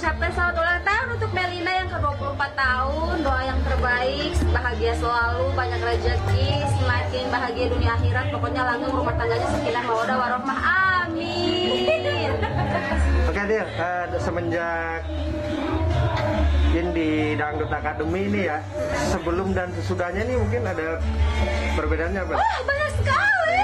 mengucapkan selamat ulang tahun untuk Melina yang ke-24 tahun. Doa yang terbaik, bahagia selalu, banyak rezeki, semakin bahagia dunia akhirat. Pokoknya langgeng rumah tangganya sakinah mawaddah warahmah. Amin. Oke Dil, semenjak di Dangdut Academy ini ya, sebelum dan sesudahnya ini mungkin ada perbedaannya apa? Wah, banyak sekali.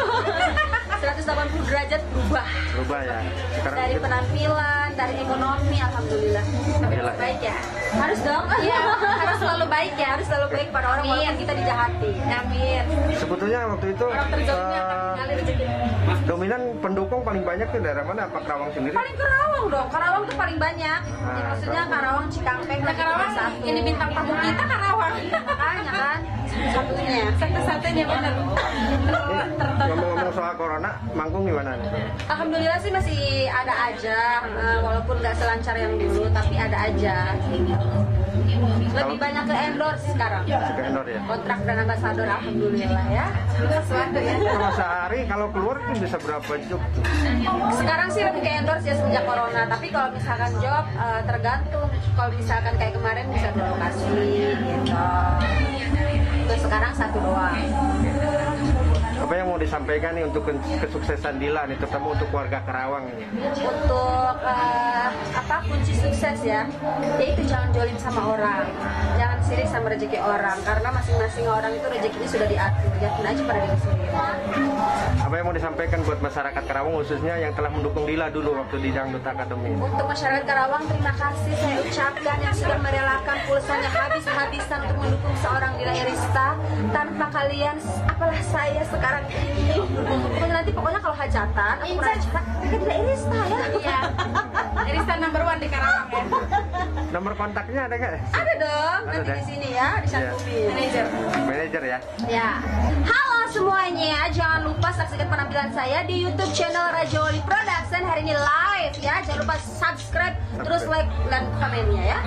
180 derajat berubah. Berubah ya. Sekarang dari penampilan, dari ekonomi, alhamdulillah. Tapi harus baik ya. Harus dong. Iya, harus selalu baik ya, harus selalu baik pada orang walaupun kita dijahati. Amin. Sebetulnya waktu itu orang terjauhnya akan mengalir rezeki. Dominan pendukung paling banyak tuh daerah mana? Apa Karawang sendiri? Paling Karawang dong. Karawang tuh paling banyak. Ya, maksudnya Karawang, Cikampek, Karawang satu. Ini bintang tamu kita Karawang. Makanya kan satunya. Satu-satunya benar. Ngomong-ngomong soal corona, manggung gimana? Alhamdulillah sih masih ada aja, walaupun nggak selancar yang dulu, tapi ada aja. Lebih banyak ke endorse sekarang. Ke endorse ya. Kontrak dan ambasador, alhamdulillah ya. Sesuatu ya. Kalau sehari kalau keluar itu bisa berapa job? Sekarang sih lebih ke endorse ya sejak corona. Tapi kalau misalkan job tergantung. Kalau misalkan kayak kemarin bisa 2 lokasi gitu. Terus sekarang 1 doang. Apa yang mau disampaikan nih untuk kesuksesan Dila nih, terutama untuk warga Karawang nih? Untuk kunci sukses ya, yaitu jangan jolim sama orang, jangan sirik sama rezeki orang, karena masing-masing orang itu rezekinya sudah diatur, yakin aja pada diri sendiri. Apa yang mau disampaikan buat masyarakat Karawang khususnya yang telah mendukung Dila dulu waktu di Dangdut Academy? Untuk masyarakat Karawang, terima kasih saya ucapkan yang sudah merelakan pulsanya habis-habisan untuk mendukung seorang Dila Irista. Tanpa kalian, apalah saya sekarang ini. Pokoknya kalau hajatan, aku pernah hajatan, mereka Dila Irista ya. Iya. Irista number 1 di Karawang ya. Nomor kontaknya ada nggak? Ada dong, ada nanti di sini ya, dicantumin. Manajer ya? Ya. Halo semuanya, jangan lupa saksikan penampilan saya di YouTube channel Raja Wali Production hari ini live ya. Jangan lupa subscribe, terus like dan komennya ya.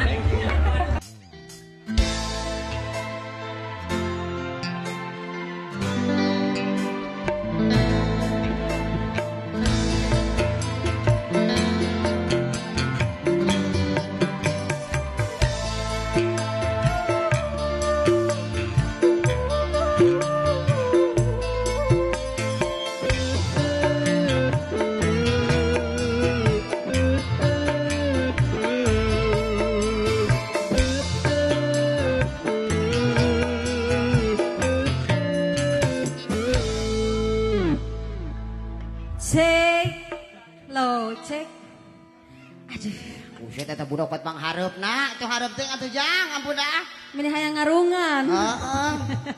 Cek. Aduh. Buset eta budak buat manghareup na, itu hareup teh atuh jang, ampun dah. Meni hayang ngarungan. Heeh.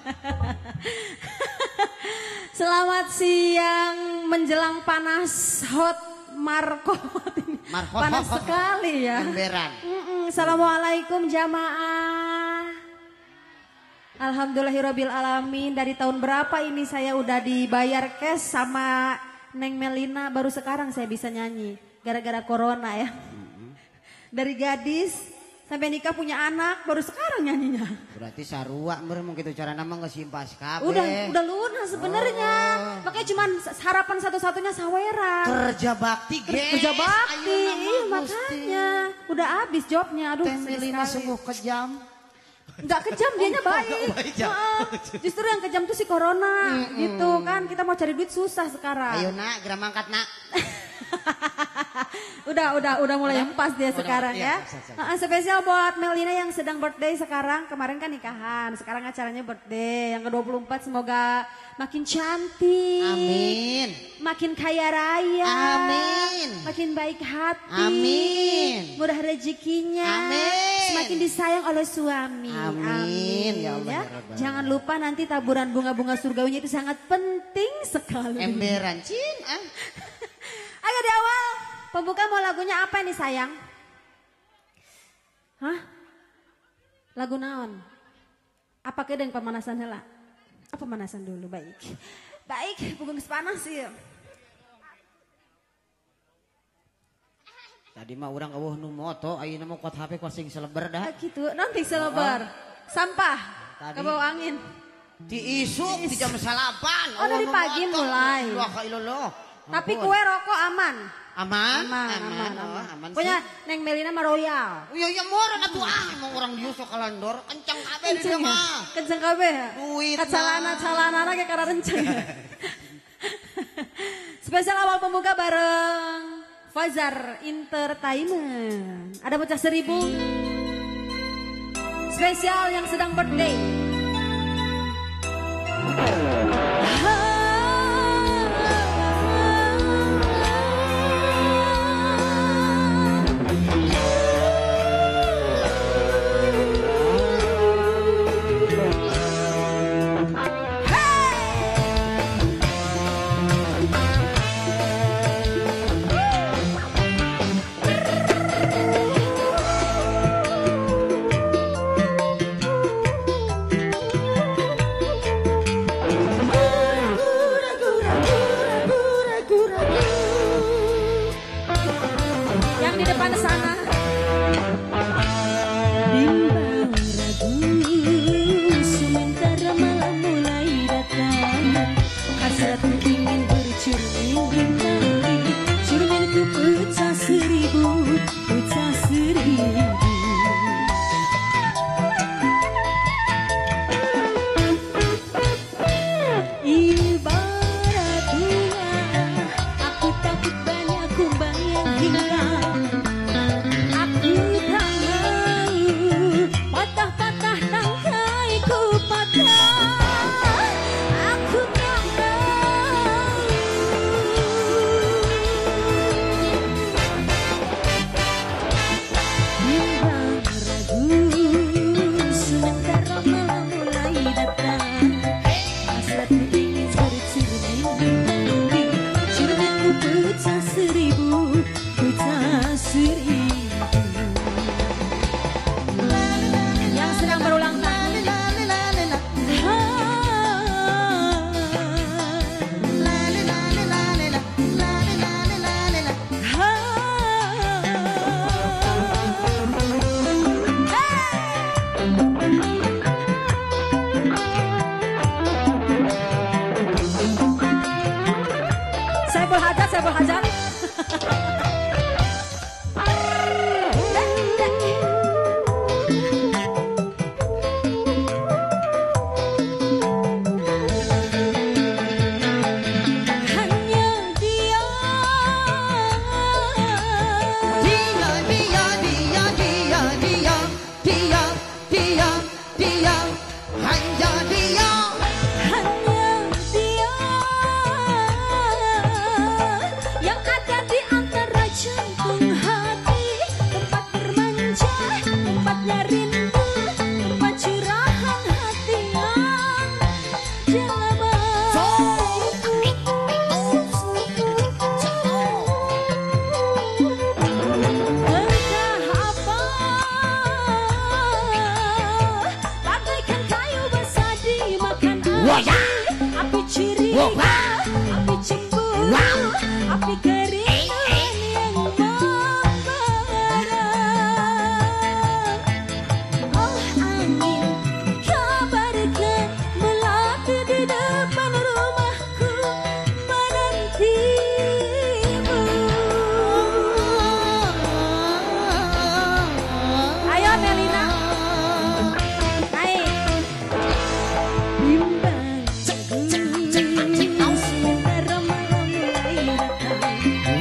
Selamat siang menjelang panas hot Marco. Panas sekali ya. Emberan. Assalamualaikum jamaah. Alhamdulillahirabbil alamin. Dari tahun berapa ini saya udah dibayar cash sama Neng Melina, baru sekarang saya bisa nyanyi gara-gara corona ya. Dari gadis sampai nikah punya anak baru sekarang nyanyinya. Berarti sarua meureun kitu carana mah geus simpas kabeh. Udah lunas sebenarnya. Makanya cuman harapan satu-satunya sawera. Kerja bakti ge. Kerja bakti. Makanya udah habis jobnya. Aduh, Melina sungguh kejam. Enggak kejam, dianya baik. Justru yang kejam tuh si corona gitu kan. Kita mau cari duit susah sekarang. Ayo nak, gerak mangkat nak. udah mulai pas dia sekarang ya. Spesial buat Melina yang sedang birthday sekarang. Kemarin kan nikahan, sekarang acaranya birthday. Yang ke-24 semoga makin cantik. Amin. Makin kaya raya. Amin. Makin baik hati. Amin. Murah rezekinya. Amin. Semakin disayang oleh suami. Amin. Ya Allah, ya. ya Rabbal. Jangan lupa nanti taburan bunga-bunga surgawinya itu sangat penting sekali. Emberan cin. Ayo di awal pembuka mau lagunya apa nih sayang? Hah? Lagu naon? Apa ke yang pemanasan heula? Apa pemanasan dulu baik. Baik, punggung panas sih. Tadi mah urang eueuh nu moto, ayeuna mah kuat HP kuat sing seleber dah. Gitu, nanti selebar. Sampah. Kebawa angin. Di isuk di jam 8. Oh dari pagi mulai. Allah ilallah. Tapi kue rokok aman. Aman. Aman. Pokoknya Neng Melina mah royal. Iya moran atuh mau orang dieu sok kalandor kencang kabeh di dieu mah. Kencang kabeh. Duit. Calana ge karena kencang. Spesial awal pembuka bareng Fajar Entertainment. Ada pecah 1000. Spesial yang sedang birthday. Saya berhajar. Api ciri, api cemburu, api keringan yang membara. Oh angin, kabarkan melati di depan rumahku menantimu. Ayo Melina, naik. Bimbang sementara malam mulai datang.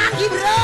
lagi bro.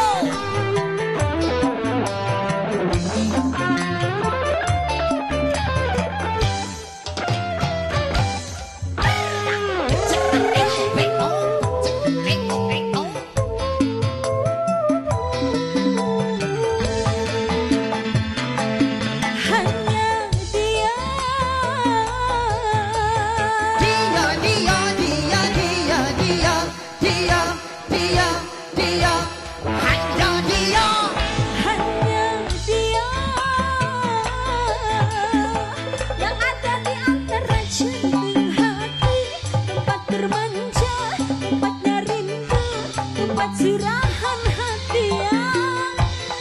Curahan hati yang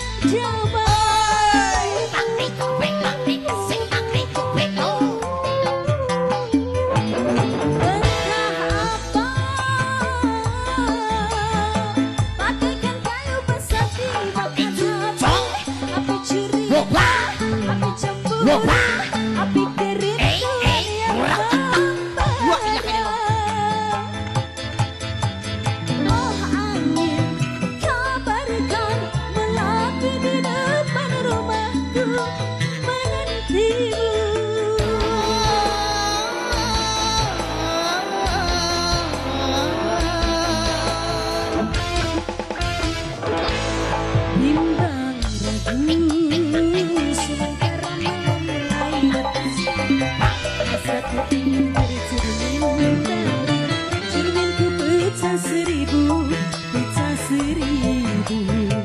damai. Entah apa, bagaikan kayu basah dimakan api. Api curiga, api cemburu, api kerindu yang membara. Oh angin, kabarkan melati di depan rumahku menantimu. Bimbang ragu sementara malam melayat, hasratku ingin bercermin dari cerminku pecah seribu, pecah seribu.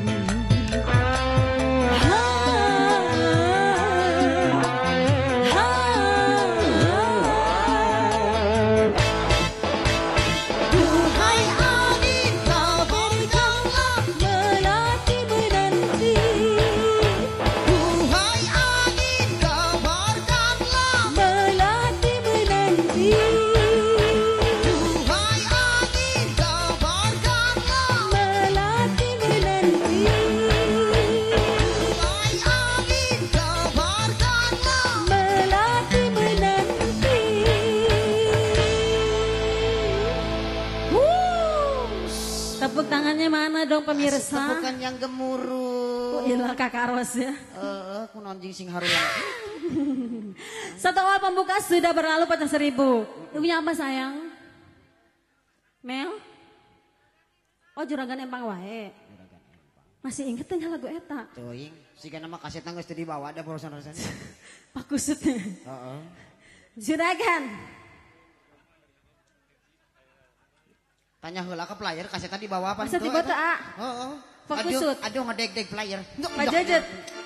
Duhai angin, kabarkanlah melati menanti. Duhai angin, kabarkanlah melati menanti. Duhai angin, kabarkanlah melati menanti. Duhai angin, kabarkanlah melati menanti. Tepuk tangannya mana dong pemirsa? Bukan yang gemuruh. Oh ilah kakak Ros ya. Aku nonjing sing harulang. Satu awal pembuka sudah berlalu pecah seribu. Punya apa sayang? Mel? Oh juragan empang wae. Masih inget tanya lagu eta? Tuing, siga nama kasetna geus teu dibawa ada porosan-porosannya. Pak Kusutnya. Heeh. Juragan. Tanya heula ke player kasetna dibawa apa Masa tiba teu, A? Heeh. Pak Kusut. Aduh ngedeg-deg player. Pak Jejet.